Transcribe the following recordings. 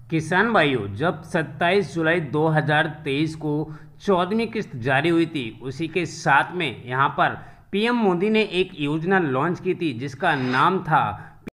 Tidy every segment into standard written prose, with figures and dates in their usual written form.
किसान भाइयों, जब 27 जुलाई 2023 को 14वीं किस्त जारी हुई थी, उसी के साथ में यहाँ पर पीएम मोदी ने एक योजना लॉन्च की थी जिसका नाम था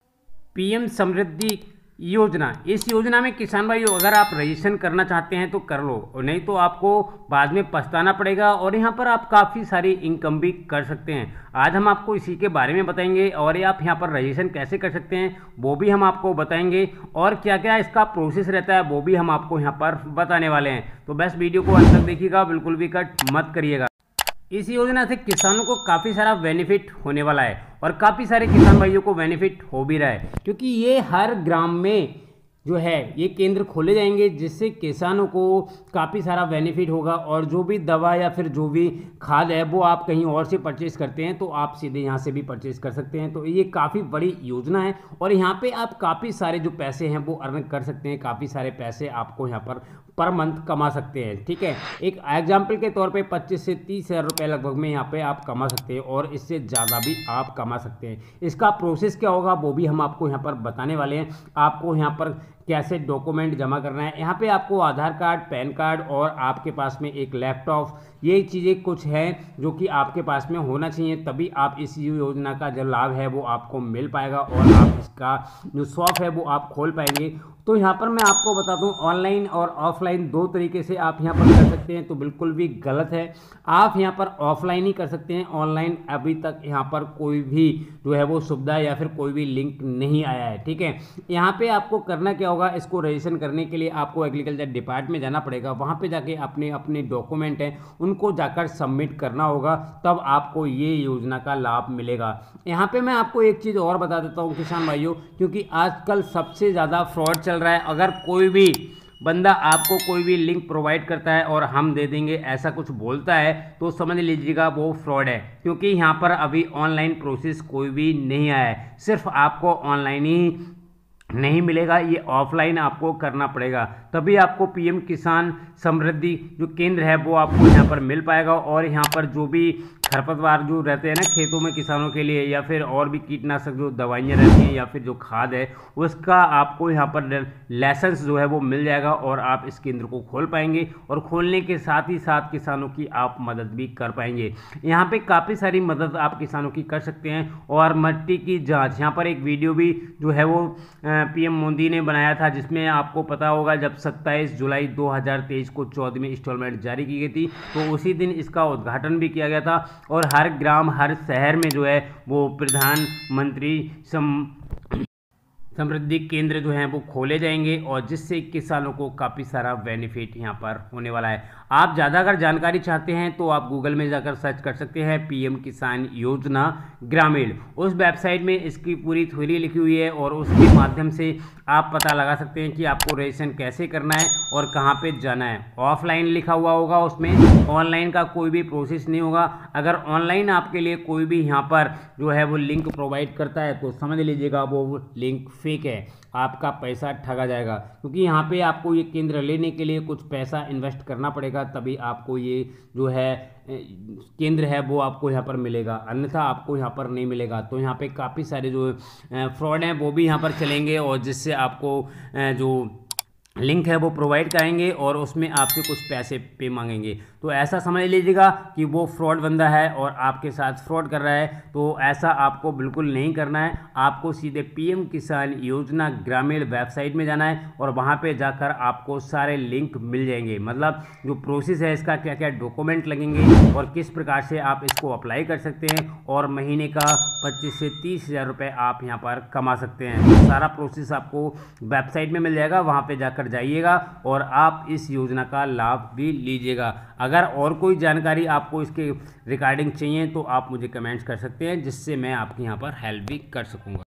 पीएम समृद्धि योजना। इस योजना में किसान भाइयों, अगर आप रजिस्ट्रेशन करना चाहते हैं तो कर लो, और नहीं तो आपको बाद में पछताना पड़ेगा और यहाँ पर आप काफ़ी सारी इनकम भी कर सकते हैं। आज हम आपको इसी के बारे में बताएंगे और ये आप यहाँ पर रजिस्ट्रेशन कैसे कर सकते हैं वो भी हम आपको बताएंगे, और क्या क्या इसका प्रोसेस रहता है वो भी हम आपको यहाँ पर बताने वाले हैं। तो बस वीडियो को अंत तक देखिएगा, बिल्कुल भी कट मत करिएगा। इस योजना से किसानों को काफ़ी सारा बेनिफिट होने वाला है और काफ़ी सारे किसान भाइयों को बेनिफिट हो भी रहा है, क्योंकि ये हर ग्राम में जो है ये केंद्र खोले जाएंगे जिससे किसानों को काफ़ी सारा बेनिफिट होगा। और जो भी दवा या फिर जो भी खाद है वो आप कहीं और से परचेज करते हैं तो आप सीधे यहाँ से भी परचेज कर सकते हैं। तो ये काफ़ी बड़ी योजना है और यहाँ पे आप काफ़ी सारे जो पैसे हैं वो अर्न कर सकते हैं। काफ़ी सारे पैसे आपको यहाँ पर मंथ कमा सकते हैं। ठीक है, एक एग्जाम्पल के तौर पे 25 से 30 हज़ार रुपये लगभग में यहाँ पे आप कमा सकते हैं और इससे ज़्यादा भी आप कमा सकते हैं। इसका प्रोसेस क्या होगा वो भी हम आपको यहाँ पर बताने वाले हैं। आपको यहाँ पर कैसे डॉक्यूमेंट जमा करना है, यहाँ पे आपको आधार कार्ड, पैन कार्ड और आपके पास में एक लैपटॉप, ये चीज़ें कुछ हैं जो कि आपके पास में होना चाहिए, तभी आप इस योजना का जो लाभ है वो आपको मिल पाएगा और आप इसका जो शॉप है वो आप खोल पाएंगे। तो यहाँ पर मैं आपको बता दूँ, ऑनलाइन और ऑफलाइन दो तरीके से आप यहाँ पर कर सकते हैं, तो बिल्कुल भी गलत है। आप यहाँ पर ऑफलाइन ही कर सकते हैं, ऑनलाइन अभी तक यहाँ पर कोई भी जो है वो सुविधा या फिर कोई भी लिंक नहीं आया है। ठीक है, यहाँ पे आपको करना क्या होगा, इसको रजिस्ट्रेशन करने के लिए आपको एग्रीकल्चर डिपार्टमेंट में जाना पड़ेगा। वहाँ पे जाके अपने अपने डॉक्यूमेंट हैं उनको जाकर सबमिट करना होगा, तब आपको ये योजना का लाभ मिलेगा। यहाँ पे मैं आपको एक चीज़ और बता देता हूँ किसान भाइयों, क्योंकि आजकल सबसे ज़्यादा फ्रॉड चल रहा है। अगर कोई भी बंदा आपको कोई भी लिंक प्रोवाइड करता है और हम दे देंगे ऐसा कुछ बोलता है तो समझ लीजिएगा वो फ्रॉड है, क्योंकि यहाँ पर अभी ऑनलाइन प्रोसेस कोई भी नहीं आया है। सिर्फ आपको ऑनलाइन ही नहीं मिलेगा, ये ऑफलाइन आपको करना पड़ेगा, तभी आपको पीएम किसान समृद्धि जो केंद्र है वो आपको यहाँ पर मिल पाएगा। और यहाँ पर जो भी खरपतवार जो रहते हैं ना खेतों में किसानों के लिए, या फिर और भी कीटनाशक जो दवाइयाँ रहती हैं या फिर जो खाद है, उसका आपको यहाँ पर लाइसेंस जो है वो मिल जाएगा और आप इस केंद्र को खोल पाएंगे। और खोलने के साथ ही साथ किसानों की आप मदद भी कर पाएंगे। यहाँ पे काफ़ी सारी मदद आप किसानों की कर सकते हैं। और मिट्टी की जाँच, यहाँ पर एक वीडियो भी जो है वो पीएम मोदी ने बनाया था, जिसमें आपको पता होगा जब 27 जुलाई 2023 को 14वीं इंस्टॉलमेंट जारी की गई थी तो उसी दिन इसका उद्घाटन भी किया गया था। और हर ग्राम, हर शहर में जो है वो प्रधानमंत्री समृद्धि केंद्र जो हैं वो खोले जाएंगे और जिससे किसानों को काफ़ी सारा बेनिफिट यहाँ पर होने वाला है। आप ज़्यादा अगर जानकारी चाहते हैं तो आप गूगल में जाकर सर्च कर सकते हैं पीएम किसान योजना ग्रामीण। उस वेबसाइट में इसकी पूरी थ्योरी लिखी हुई है और उसके माध्यम से आप पता लगा सकते हैं कि आपको रजिस्ट्रेशन कैसे करना है और कहाँ पे जाना है। ऑफलाइन लिखा हुआ होगा उसमें, ऑनलाइन का कोई भी प्रोसेस नहीं होगा। अगर ऑनलाइन आपके लिए कोई भी यहाँ पर जो है वो लिंक प्रोवाइड करता है तो समझ लीजिएगा वो लिंक फेक है, आपका पैसा ठगा जाएगा, क्योंकि यहाँ पे आपको ये केंद्र लेने के लिए कुछ पैसा इन्वेस्ट करना पड़ेगा, तभी आपको ये जो है केंद्र है वो आपको यहाँ पर मिलेगा, अन्यथा आपको यहाँ पर नहीं मिलेगा। तो यहाँ पे काफ़ी सारे जो फ्रॉड हैं वो भी यहाँ पर चलेंगे और जिससे आपको जो लिंक है वो प्रोवाइड कराएंगे और उसमें आपसे कुछ पैसे पे मांगेंगे। तो ऐसा समझ लीजिएगा कि वो फ्रॉड बंदा है और आपके साथ फ्रॉड कर रहा है। तो ऐसा आपको बिल्कुल नहीं करना है। आपको सीधे पीएम किसान योजना ग्रामीण वेबसाइट में जाना है और वहाँ पे जाकर आपको सारे लिंक मिल जाएंगे, मतलब जो प्रोसेस है इसका, क्या क्या डॉक्यूमेंट लगेंगे और किस प्रकार से आप इसको अप्लाई कर सकते हैं, और महीने का 25 से 30 हज़ार रुपये आप यहाँ पर कमा सकते हैं। तो सारा प्रोसेस आपको वेबसाइट में मिल जाएगा, वहाँ पर जाकर जाइएगा और आप इस योजना का लाभ भी लीजिएगा। अगर और कोई जानकारी आपको इसके रिगार्डिंग चाहिए तो आप मुझे कमेंट्स कर सकते हैं, जिससे मैं आपकी यहाँ पर हेल्प भी कर सकूँगा।